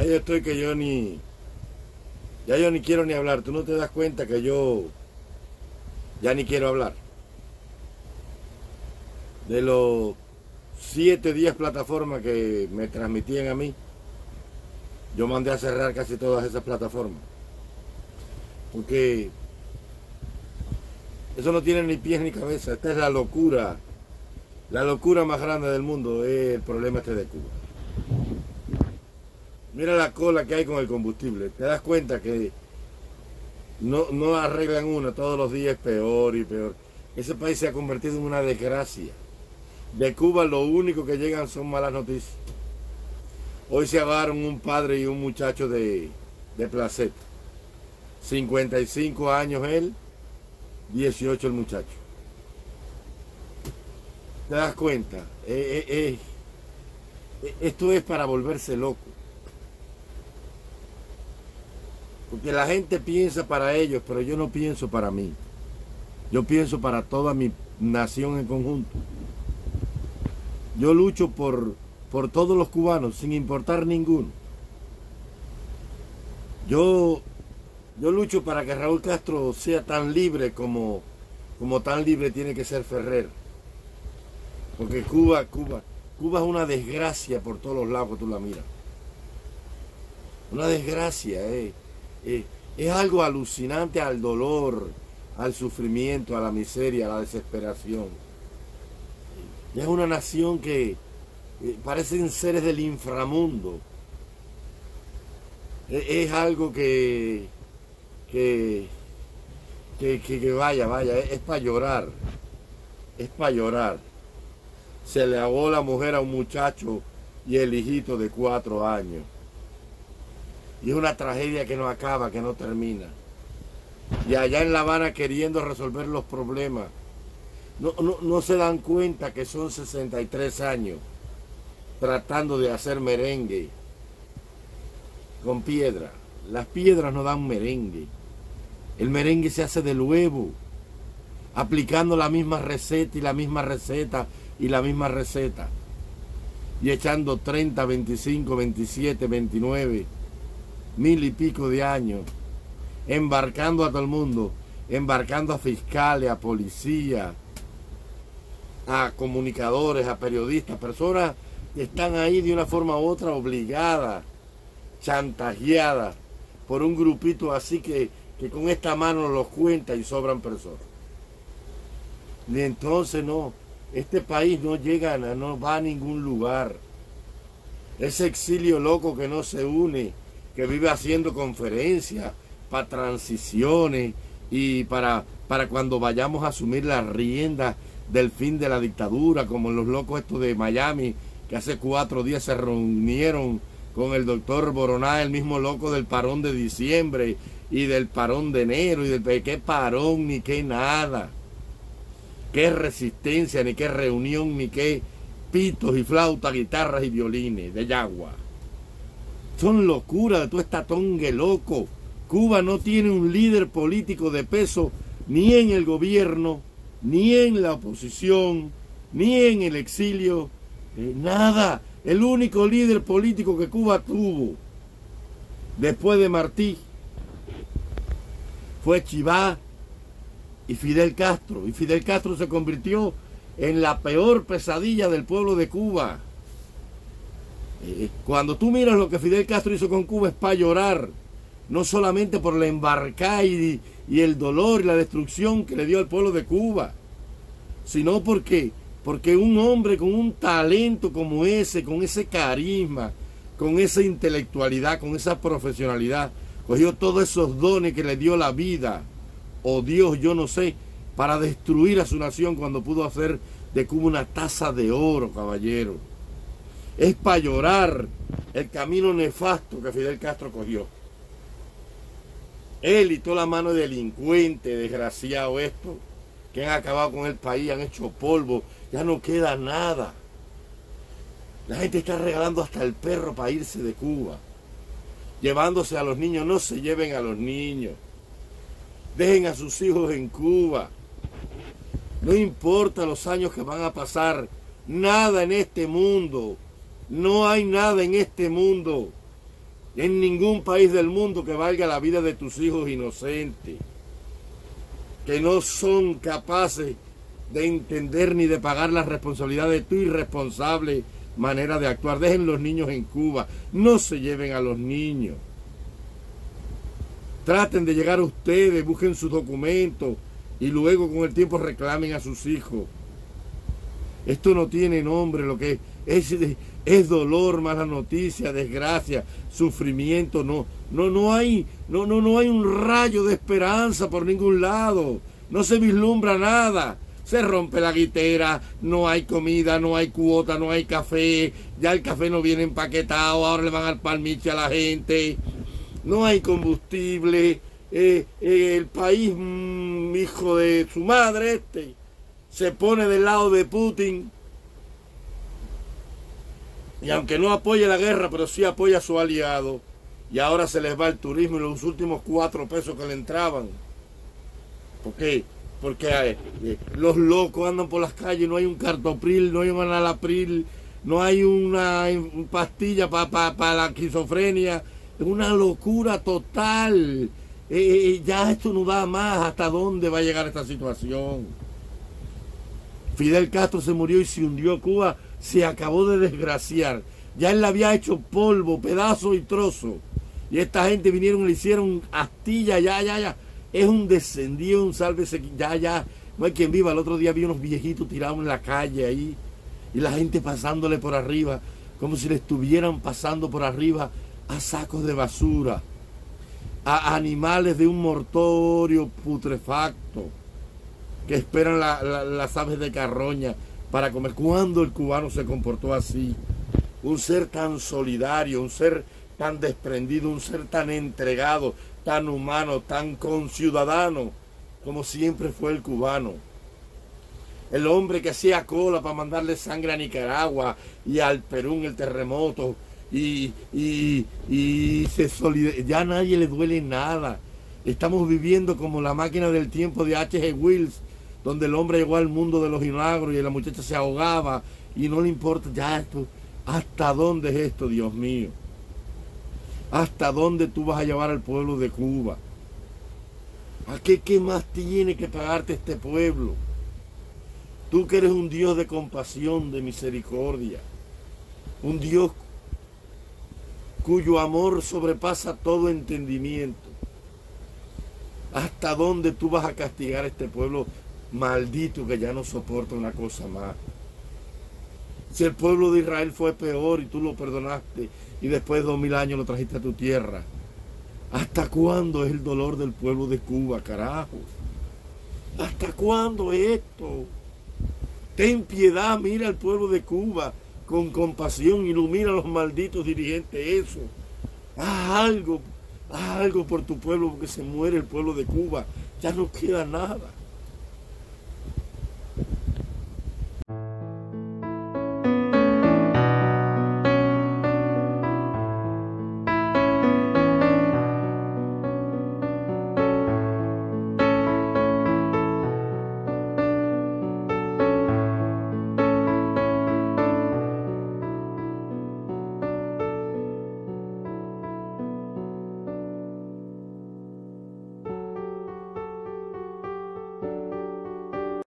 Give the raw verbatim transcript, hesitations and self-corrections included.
yo estoy que yo ni... Ya yo ni quiero ni hablar. Tú no te das cuenta que yo ya ni quiero hablar. De los siete, diez plataformas que me transmitían a mí, yo mandé a cerrar casi todas esas plataformas. Porque eso no tiene ni pies ni cabeza. Esta es la locura. La locura más grande del mundo es el problema este de Cuba. Mira la cola que hay con el combustible. Te das cuenta que no, no arreglan una, todos los días peor y peor. Ese país se ha convertido en una desgracia. De Cuba lo único que llegan son malas noticias. Hoy se agarraron un padre y un muchacho de, de Placeta. cincuenta y cinco años él, dieciocho el muchacho. ¿Te das cuenta? Eh, eh, eh, esto es para volverse loco. Porque la gente piensa para ellos, pero yo no pienso para mí. Yo pienso para toda mi nación en conjunto. Yo lucho por, por todos los cubanos, sin importar ninguno. Yo, yo lucho para que Raúl Castro sea tan libre como, como tan libre tiene que ser Ferrer. Porque Cuba, Cuba, Cuba es una desgracia por todos los lados que tú la miras. Una desgracia, eh. Eh, es algo alucinante al dolor, al sufrimiento, a la miseria, a la desesperación. Es una nación que eh, parecen seres del inframundo. Es, es algo que que, que, que, que vaya, vaya, es, es para llorar. Es para llorar. Se le ahogó la mujer a un muchacho y el hijito de cuatro años. Y es una tragedia que no acaba, que no termina. Y allá en La Habana queriendo resolver los problemas. No, no, no se dan cuenta que son sesenta y tres años tratando de hacer merengue con piedra. Las piedras no dan merengue. El merengue se hace del huevo, aplicando la misma receta y la misma receta y la misma receta. Y echando treinta, veinticinco, veintisiete, veintinueve, mil y pico de años, embarcando a todo el mundo, embarcando a fiscales, a policías, a comunicadores, a periodistas, personas que están ahí de una forma u otra obligadas, chantajeadas por un grupito así que, que con esta mano los cuenta y sobran personas. Y entonces no, este país no llega, no va a ningún lugar. Ese exilio loco que no se une, que vive haciendo conferencias para transiciones y para, para cuando vayamos a asumir las riendas del fin de la dictadura, como los locos estos de Miami, que hace cuatro días se reunieron con el doctor Boroná, el mismo loco del parón de diciembre y del parón de enero, y del qué parón ni qué nada, qué resistencia, ni qué reunión, ni qué pitos y flautas, guitarras y violines de yagua. Son locuras de todo esta tongue loco. Cuba no tiene un líder político de peso ni en el gobierno, ni en la oposición, ni en el exilio, eh, nada. El único líder político que Cuba tuvo después de Martí fue Chivá y Fidel Castro. Y Fidel Castro se convirtió en la peor pesadilla del pueblo de Cuba. Eh, cuando tú miras lo que Fidel Castro hizo con Cuba es para llorar. No solamente por la embarcada y, y el dolor y la destrucción que le dio al pueblo de Cuba, sino porque, porque un hombre con un talento como ese, con ese carisma, con esa intelectualidad, con esa profesionalidad, cogió todos esos dones que le dio la vida, o Dios, yo no sé, para destruir a su nación cuando pudo hacer de Cuba una taza de oro, caballero. Es para llorar el camino nefasto que Fidel Castro cogió. Él y toda la mano de delincuentes, desgraciados estos, que han acabado con el país, han hecho polvo, ya no queda nada. La gente está regalando hasta el perro para irse de Cuba, llevándose a los niños. No se lleven a los niños, dejen a sus hijos en Cuba. No importa los años que van a pasar, nada en este mundo, no hay nada en este mundo En ningún país del mundo que valga la vida de tus hijos inocentes, que no son capaces de entender ni de pagar la responsabilidad de tu irresponsable manera de actuar. Dejen los niños en Cuba, no se lleven a los niños. Traten de llegar a ustedes, busquen sus documentos y luego con el tiempo reclamen a sus hijos. Esto no tiene nombre, lo que es, es, es dolor, mala noticia, desgracia, sufrimiento. No, no, no hay, no, no, no hay un rayo de esperanza por ningún lado. No se vislumbra nada. Se rompe la guitera, no hay comida, no hay cuota, no hay café. Ya el café no viene empaquetado, ahora le van al palmiche a la gente. No hay combustible. Eh, eh, el país, mmm, hijo de su madre este, se pone del lado de Putin. Y aunque no apoya la guerra, pero sí apoya a su aliado. Y ahora se les va el turismo y los últimos cuatro pesos que le entraban. ¿Por qué? Porque eh, eh, los locos andan por las calles, no hay un cartopril, no hay un analapril, no hay una un pastilla para pa, pa la esquizofrenia. Es una locura total. Eh, ya esto no da más. ¿Hasta dónde va a llegar esta situación? Fidel Castro se murió y se hundió. Cuba se acabó de desgraciar. Ya él la había hecho polvo, pedazo y trozo. Y esta gente vinieron y le hicieron astilla, ya, ya, ya. Es un descendido, un sálvese, ya, ya. No hay quien viva. El otro día vi unos viejitos tirados en la calle ahí. Y la gente pasándole por arriba, como si le estuvieran pasando por arriba a sacos de basura, a animales de un mortorio putrefacto que esperan la, la, las aves de carroña para comer. ¿Cuándo el cubano se comportó así? Un ser tan solidario, un ser tan desprendido, un ser tan entregado, tan humano, tan conciudadano, como siempre fue el cubano. El hombre que hacía cola para mandarle sangre a Nicaragua y al Perú en el terremoto. Y, y, y se solidariza. Ya a nadie le duele nada. Estamos viviendo como la máquina del tiempo de H G Wells, donde el hombre llegó al mundo de los milagros y la muchacha se ahogaba y no le importa ya esto. ¿Hasta dónde es esto, Dios mío? ¿Hasta dónde tú vas a llevar al pueblo de Cuba? ¿A qué, qué más tiene que pagarte este pueblo? Tú que eres un Dios de compasión, de misericordia, un Dios cuyo amor sobrepasa todo entendimiento. ¿Hasta dónde tú vas a castigar a este pueblo maldito que ya no soporta una cosa más? Si el pueblo de Israel fue peor y tú lo perdonaste y después de dos mil años lo trajiste a tu tierra, ¿hasta cuándo es el dolor del pueblo de Cuba, carajo? ¿Hasta cuándo esto? Ten piedad, mira al pueblo de Cuba con compasión, ilumina a los malditos dirigentes, eso. Haz algo, haz algo por tu pueblo, porque se muere el pueblo de Cuba, ya no queda nada.